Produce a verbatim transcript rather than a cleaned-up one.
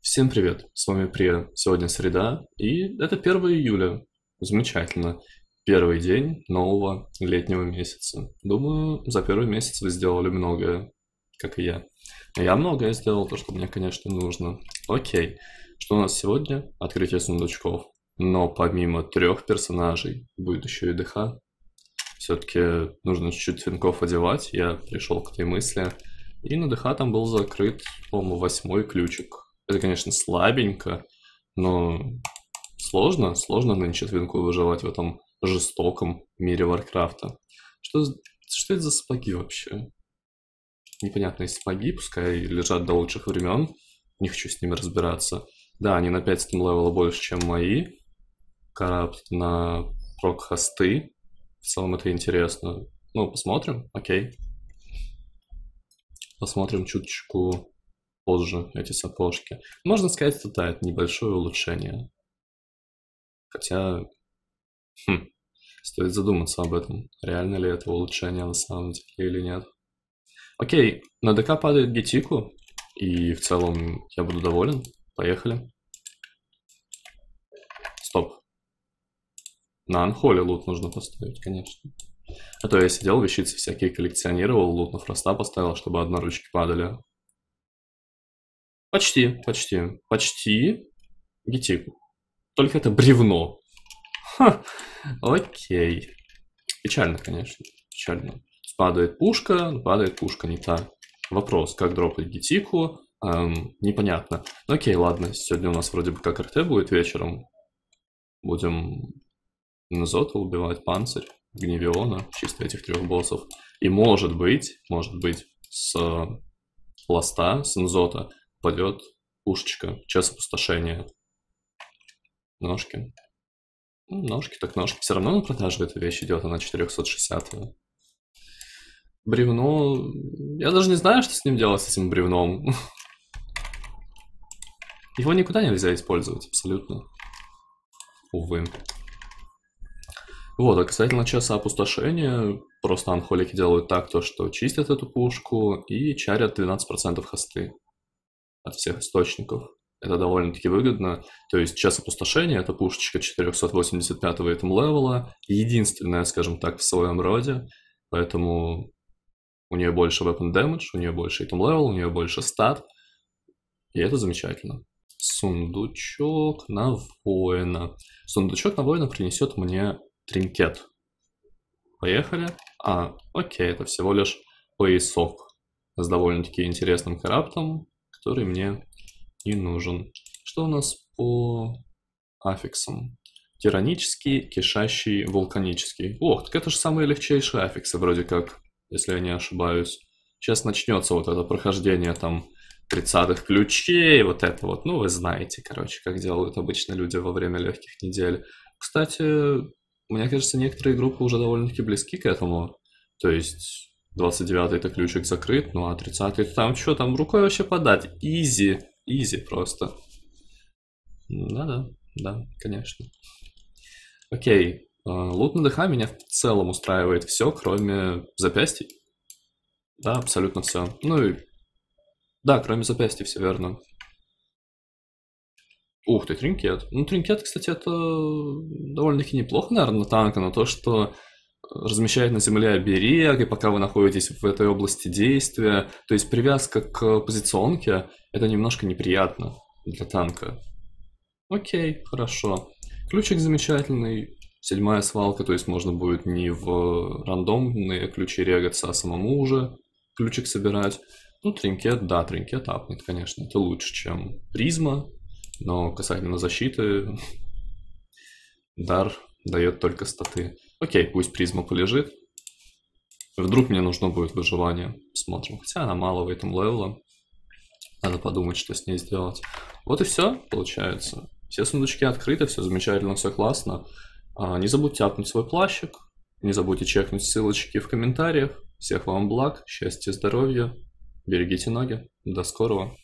Всем привет, с вами Прия. Сегодня среда, и это первое июля. Замечательно. Первый день нового летнего месяца. Думаю, за первый месяц вы сделали многое, как и я. Но я многое сделал, то, что мне, конечно, нужно. Окей, что у нас сегодня? Открытие сундучков. Но помимо трех персонажей будет еще и ДХ. Все-таки нужно чуть-чуть твинков одевать. Я пришел к этой мысли. И на ДХ там был закрыт, по-моему, восьмой ключик. Это, конечно, слабенько, но сложно, сложно нынче твинку выживать в этом жестоком мире Варкрафта. Что, что это за сапоги вообще? Непонятные сапоги, пускай лежат до лучших времен. Не хочу с ними разбираться. Да, они на пять левела больше, чем мои. Карапт на прок-хосты. В целом это интересно. Ну, посмотрим, окей. Посмотрим чуточку позже эти сапожки. Можно сказать, что да, это небольшое улучшение. Хотя, хм, стоит задуматься об этом. Реально ли это улучшение на самом деле или нет. Окей, на ДК падает гетику, и в целом я буду доволен. Поехали. Стоп. На анхоле лут нужно поставить, конечно. А то я сидел, вещицы всякие коллекционировал, лут на фроста поставил, чтобы одноручки падали. Почти, почти, почти гетику. Только это бревно. Ха, окей. Печально, конечно, печально. Падает пушка, падает пушка не та. Вопрос, как дропать гетику, эм, непонятно. Ну окей, ладно, сегодня у нас вроде бы как РТ будет вечером. Будем Нзота убивать, панцирь, Гневиона, чисто этих трех боссов. И может быть, может быть, с пласта, с Нзота пойдет пушечка, час опустошения. Ножки. Ну, ножки так ножки. Все равно на продажу эта вещь идет, она четыреста шестьдесят. Бревно... Я даже не знаю, что с ним делать, с этим бревном. Его никуда нельзя использовать, абсолютно. Увы. Вот, а касательно часа опустошения, просто анхолики делают так, то, что чистят эту пушку и чарят двенадцать процентов хосты от всех источников. Это довольно-таки выгодно. То есть час опустошения — это пушечка четыреста восемьдесят пятого этом левела, единственная, скажем так, в своем роде, поэтому у нее больше weapon damage, у нее больше item level, у нее больше стат, и это замечательно. Сундучок на воина. Сундучок на воина принесет мне тринкет. Поехали. А, окей, это всего лишь поясок с довольно-таки интересным караптом, который мне не нужен. Что у нас по аффиксам? Тиранический, кишащий, вулканический. Ох, так это же самые легчайшие аффиксы, вроде как, если я не ошибаюсь. Сейчас начнется вот это прохождение там тридцатых ключей, вот это вот. Ну, вы знаете, короче, как делают обычно люди во время легких недель. Кстати, мне кажется, некоторые группы уже довольно-таки близки к этому. То есть двадцать девятый это ключик закрыт, ну а тридцатый там что, там рукой вообще подать? Изи, изи просто. Да-да, да, конечно. Окей, лут на ДХ меня в целом устраивает все, кроме запястий. Да, абсолютно все. Ну и... Да, кроме запястья, все верно. Ух ты, тринкет. Ну, тринкет, кстати, это довольно-таки неплохо, наверное, на танка, но то, что размещает на земле оберег, и пока вы находитесь в этой области действия, то есть привязка к позиционке, это немножко неприятно для танка. Окей, хорошо. Ключик замечательный, седьмая свалка, то есть можно будет не в рандомные ключи регаться, а самому уже ключик собирать. Ну, тринкет, да, тринкет апнет, конечно, это лучше, чем призма. Но касательно защиты, дар дает только статы. Окей, пусть призма полежит. Вдруг мне нужно будет выживание. Посмотрим. Хотя она мало в этом левела. Надо подумать, что с ней сделать. Вот и все, получается. Все сундучки открыты, все замечательно, все классно. А, не забудьте апнуть свой плащик. Не забудьте чекнуть ссылочки в комментариях. Всех вам благ, счастья, здоровья. Берегите ноги. До скорого.